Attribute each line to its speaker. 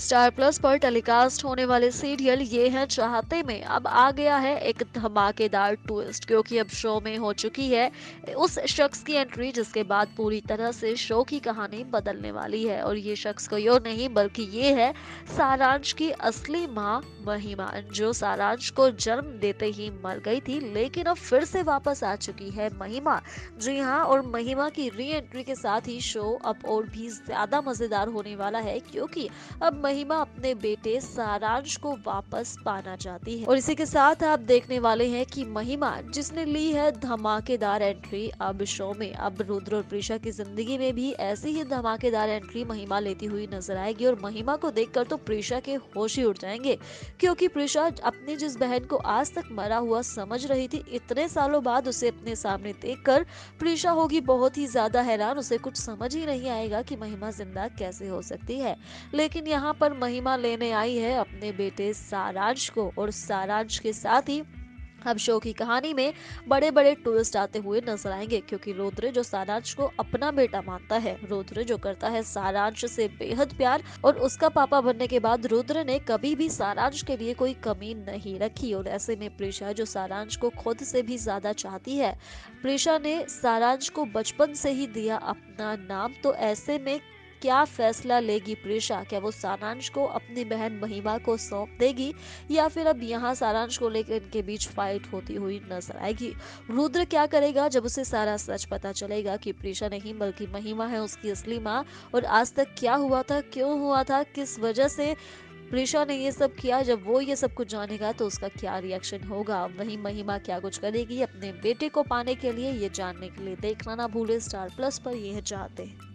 Speaker 1: Star plus पर telecast होने वाले सीरियल ये है चाहते में अब आ गया है एक धमाकेदार ट्विस्ट, क्योंकि अब शो में हो चुकी है उस शख्स की एंट्री जिसके बाद पूरी तरह से शो की कहानी बदलने वाली है। और ये शख्स कोई और नहीं बल्कि ये है सारांश की असली माँ महिमा, जो सारांश को जन्म देते ही मर गई थी, लेकिन अब फिर से वापस आ चुकी है महिमा। जी हाँ, और महिमा की री एंट्री के साथ ही शो अब और भी ज्यादा मजेदार होने वाला है, क्योंकि अब महिमा अपने बेटे सारांश को वापस पाना चाहती है। और इसी के साथ आप देखने वाले हैं कि महिमा जिसने ली है धमाकेदार एंट्री अब शो में, अब रुद्र और प्रीशा की जिंदगी में भी ऐसी ही धमाकेदार एंट्री महिमा लेती हुई नजर आएगी। और महिमा को देखकर तो प्रीशा के होश ही उड़ जाएंगे, क्योंकि प्रीशा अपनी जिस बहन को आज तक मरा हुआ समझ रही थी, इतने सालों बाद उसे अपने सामने देखकर प्रीशा होगी बहुत ही ज्यादा हैरान। उसे कुछ समझ ही नहीं आएगा कि महिमा जिंदा कैसे हो सकती है। लेकिन यहाँ पर महिमा लेने आई है अपने बेटे सारांश को, और सारांश के साथ ही अब शो की कहानी में बड़े बड़े ट्विस्ट आते हुए नजर आएंगे, क्योंकि रुद्र जो सारांश को अपना बेटा मानता है, रुद्र जो करता है सारांश से बेहद प्यार, और उसका पापा बनने के बाद रुद्र ने कभी भी सारांश के लिए कोई कमी नहीं रखी। और ऐसे में प्रीशा जो सारांश को खुद से भी ज्यादा चाहती है, प्रीशा ने सारांश को बचपन से ही दिया अपना नाम, तो ऐसे में क्या फैसला लेगी प्रीशा? क्या वो सारांश को अपनी बहन महिमा को सौंप देगी, या फिर अब यहाँ सारांश को लेकर इनके बीच फाइट होती हुई नजर आएगी? रुद्र क्या करेगा जब उसे सारा सच पता चलेगा कि प्रीशा नहीं बल्कि महिमा है उसकी असली माँ? और आज तक क्या हुआ था, क्यों हुआ था, किस वजह से प्रीशा ने ये सब किया, जब वो ये सब कुछ जानेगा तो उसका क्या रिएक्शन होगा? वहीं महिमा क्या कुछ करेगी अपने बेटे को पाने के लिए? ये जानने के लिए देखना ना भूले स्टार प्लस पर, यह चाहते हैं।